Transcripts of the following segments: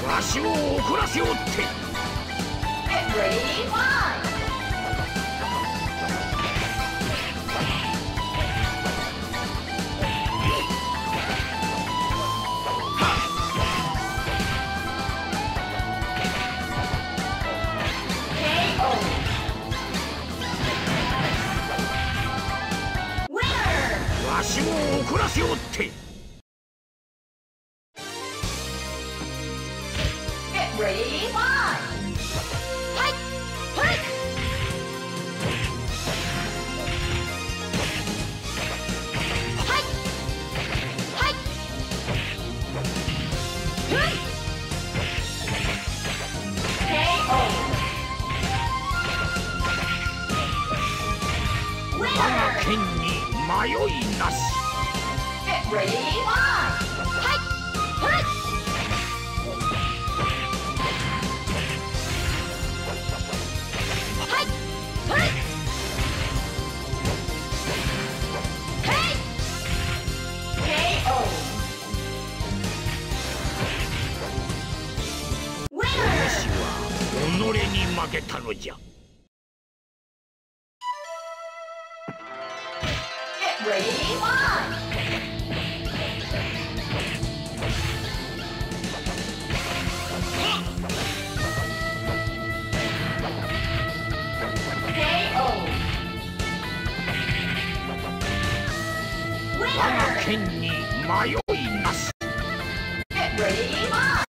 わしを怒らせおって。 Get ready, fight! KO! Winner! わしを怒らせおって。 Get ready, fight! Fight! Fight! Fight! Fight! KO! 我が Winner! 剣に迷いなし。 Get ready, fight! Fight! Fight! Fight! Fight! Hey! KO! わ Winner! しは己に負けたのじゃ。 Get ready, fight! KO! 我が Winner! 剣に迷いなし。 Get ready, fight!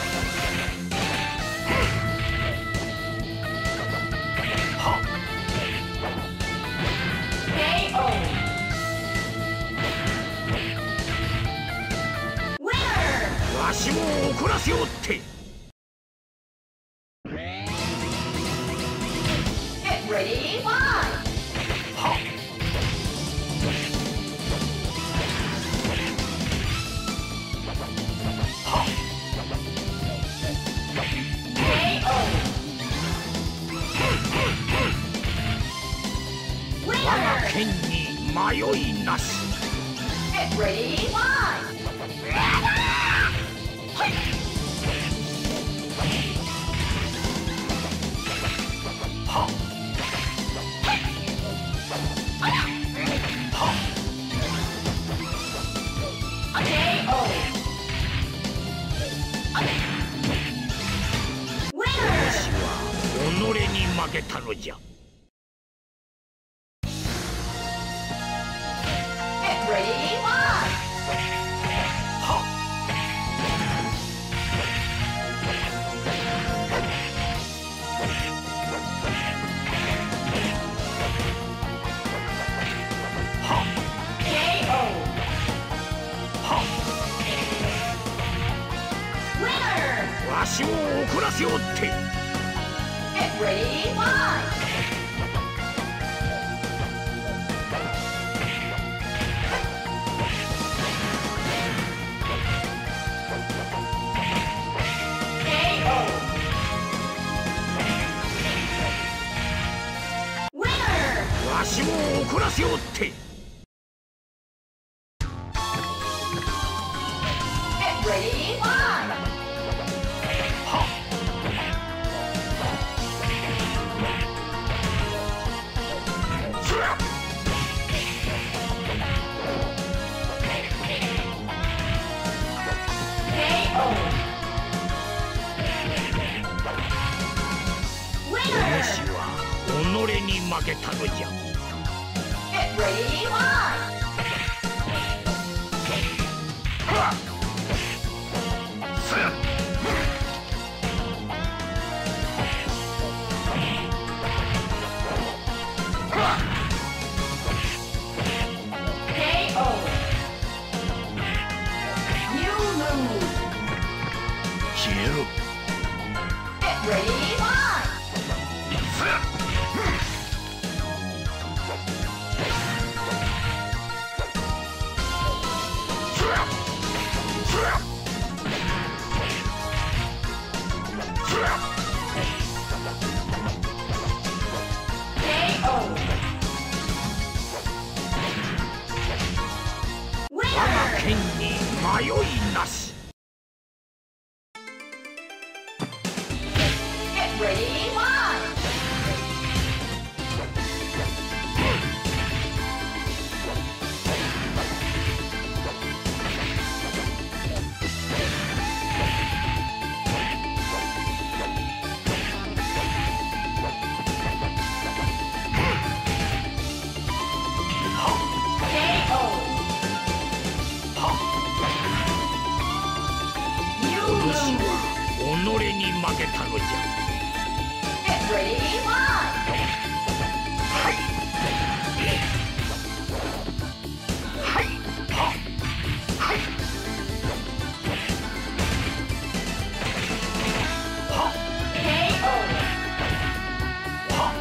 KO! Winner! わしを怒らせおって。 Get ready, fight! 我が Winner! 剣に迷いなし。 Get ready, fight! KO! わ Winner! しは己に負けたのじゃ。 Get ready, fight! KO! Winner! わしを怒らせおって。 Get ready, fight! KO! Winner! わしを怒らせおって。 Get ready, fight! KO! わ Winner! しは己に負けたのじゃ。 Get ready, fight! KO! You lose! 消えろ。 Get ready, fight! KO! 我が Winner! 剣に迷いなし。 主は己に負けたのじゃ。 Get ready, fight! はいはいははいは KO! は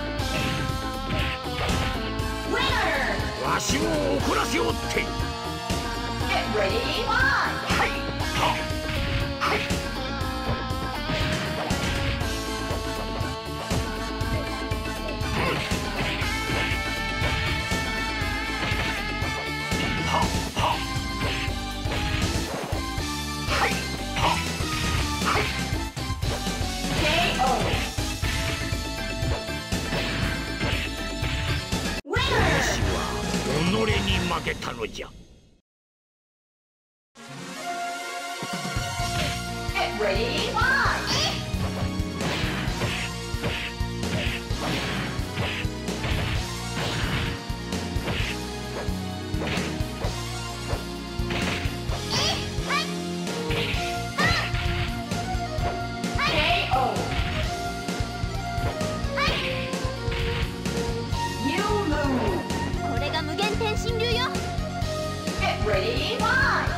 Winner! わしを怒らせおって。 Get ready, fight! はいははいはははいははい KO! Winner! 私は己に負けたのじゃ。 Get ready, fight! これが無限転身流よ。 Get ready, fight!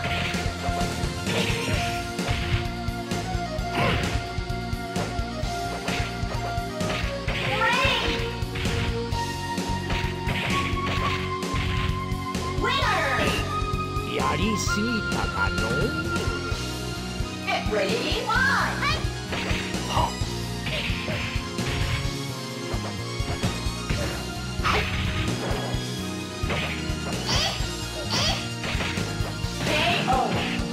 やりすぎたかの。 Get ready, fight! ははい KO!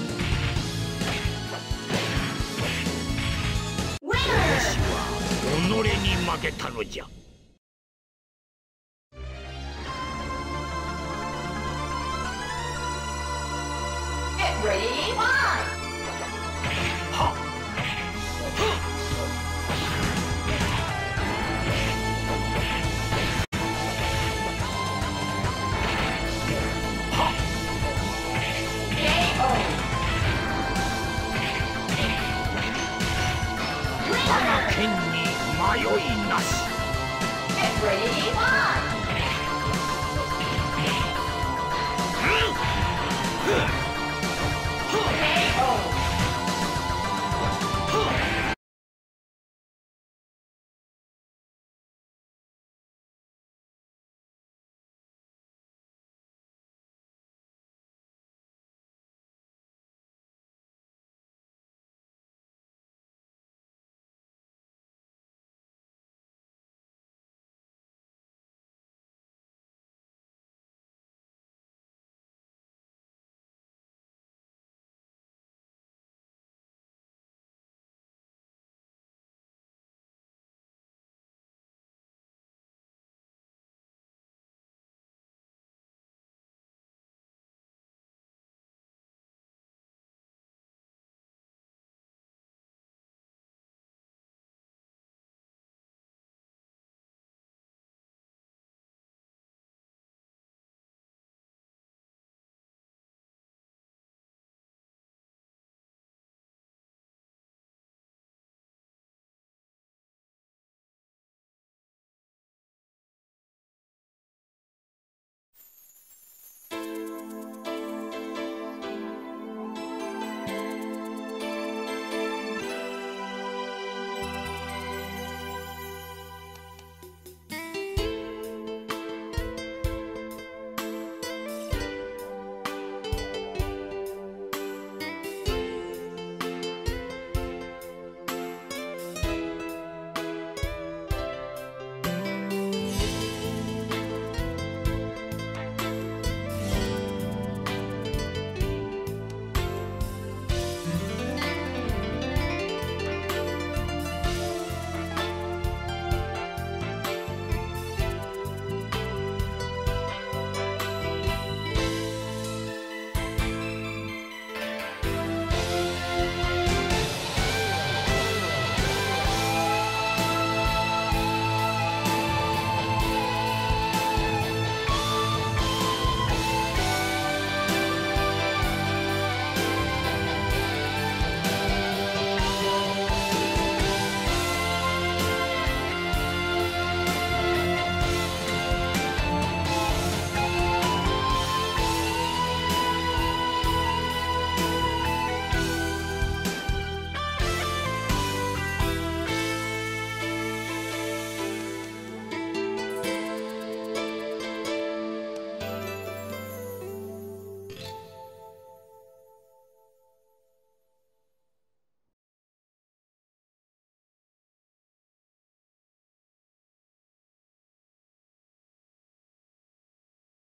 Winner! 私は己に負けたのじゃ。 Get ready, fight! はは KO! 我が Winner! 剣に迷いなし。 Get ready, fight! うん